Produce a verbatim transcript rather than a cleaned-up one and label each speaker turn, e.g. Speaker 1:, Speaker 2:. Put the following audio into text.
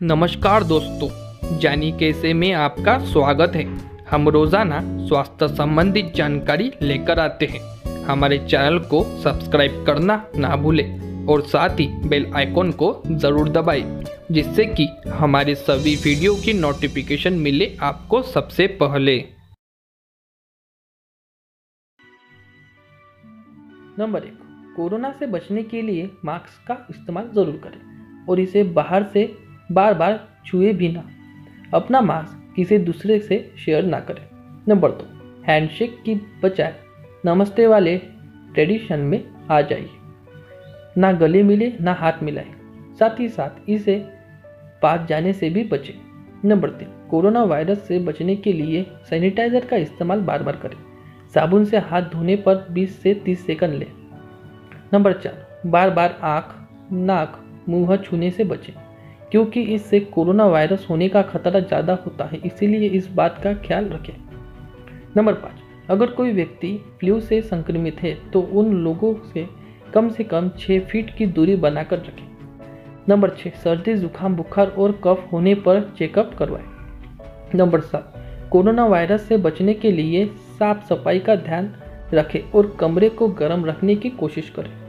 Speaker 1: नमस्कार दोस्तों, जानी कैसे में आपका स्वागत है। हम रोज़ाना स्वास्थ्य संबंधित जानकारी लेकर आते हैं। हमारे चैनल को सब्सक्राइब करना ना भूलें और साथ ही बेल आइकॉन को ज़रूर दबाएं, जिससे कि हमारे सभी वीडियो की नोटिफिकेशन मिले आपको सबसे पहले।
Speaker 2: नंबर एक, कोरोना से बचने के लिए मास्क का इस्तेमाल ज़रूर करें और इसे बाहर से बार बार छुए भी ना। अपना मास्क किसी दूसरे से शेयर ना करें। नंबर दो, हैंडशेक की बजाय नमस्ते वाले ट्रेडिशन में आ जाइए। ना गले मिले ना हाथ मिलाए, साथ ही साथ इसे पास जाने से भी बचें। नंबर तीन, कोरोना वायरस से बचने के लिए सैनिटाइजर का इस्तेमाल बार बार करें। साबुन से हाथ धोने पर बीस से तीस सेकंड लें। नंबर चार, बार बार आँख, नाक, मुंह छूने से बचें, क्योंकि इससे कोरोना वायरस होने का खतरा ज़्यादा होता है, इसीलिए इस बात का ख्याल रखें। नंबर पाँच, अगर कोई व्यक्ति फ्लू से संक्रमित है तो उन लोगों से कम से कम छः फीट की दूरी बनाकर रखें। नंबर छः, सर्दी, जुकाम, बुखार और कफ होने पर चेकअप करवाएं। नंबर सात, कोरोना वायरस से बचने के लिए साफ सफाई का ध्यान रखें और कमरे को गर्म रखने की कोशिश करें।